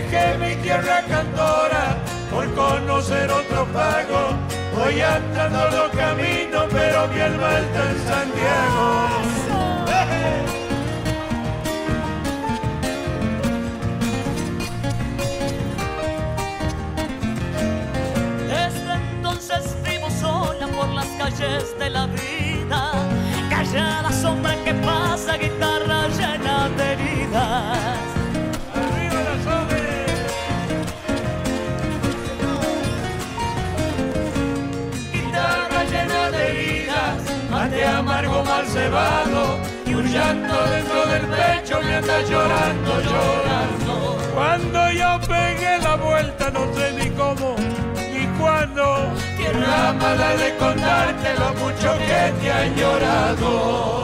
Dejé mi tierra cantora por conocer otro pago. Voy andando los caminos, pero mi alma está en Santiago. Desde entonces vivo sola por las calles de la vida, callada sombra que pasa, guitarra llena de heridas. ¡Arriba las aves! Guitarra llena de heridas, mate amargo mal cebado, y un llanto dentro del pecho me anda llorando, llorando. Cuando yo pegué la vuelta, no sé ni cómo ni cuándo, tierra mala de contarte lo mucho que te han llorado.